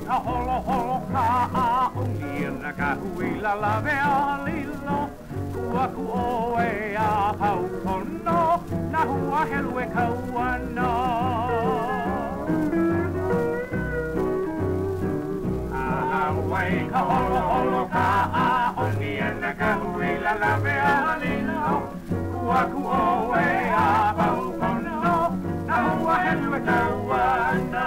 Ka holoholo ka'a ungi na ka hui la la vea lilo. Kua ku oe a hau kono, na hua helu e kauana. Ahawai ka holoholo ka'a ungi na ka hui la la vea lilo. Kua ku oe a hau kono, na hua helu e kauana.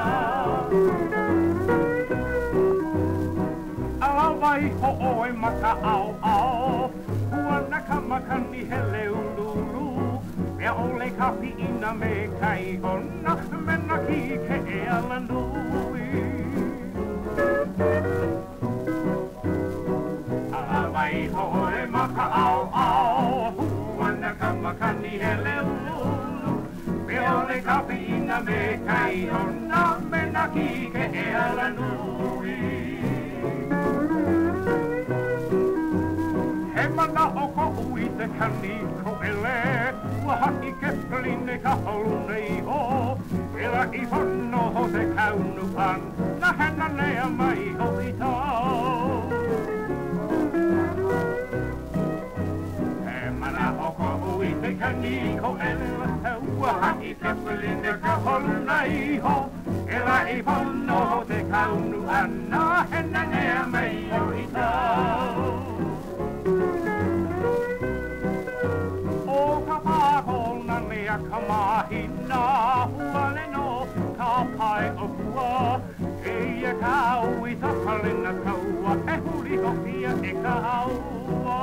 Alawai ho oe maka au au, hua na ka makani he leu lulu. E ole ka pi'ina me kai hona, me na ki ke e ala nui. Alawai ho oe maka au au, hua na ka makani he leu lulu. E ole ka pi'ina me kai hona, me na ki ke e ala nui. He mana o ko ui te kani ko ele, ua haki ke pline ka holu nei ho. Ela I hono ho te kaunu pan, na hena nea mai ho I tau. He mana o ko ui te kani ko ele, ua haki ke pline ka holu nei ho. Ela I hono ho te kaunu pan, na hena nea mai ho I tau. Mea ka mahina hua le no ka pai o hua. E ia ka ui ta palena kaua, e huri hopia e ka haua.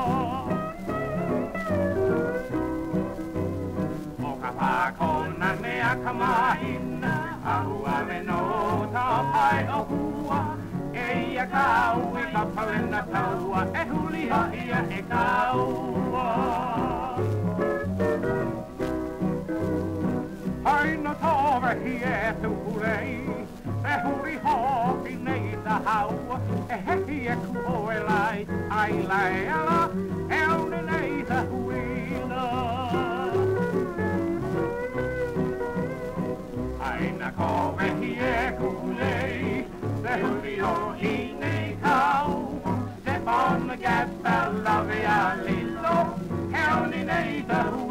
O ka pākona mea ka mahina hua le no ka pai o hua. E ia ka ui ta palena kaua, e huri hopia e ka haua. Aina tōre hi e tukurei, e huri hoki nei ta haua, e hehi e kuhoe lai, ai lai ala, e aune nei ta huina. Aina tōre hi e kukurei, e huri hoki nei kau, step on the gas, love ya lilo, e aune nei ta huina.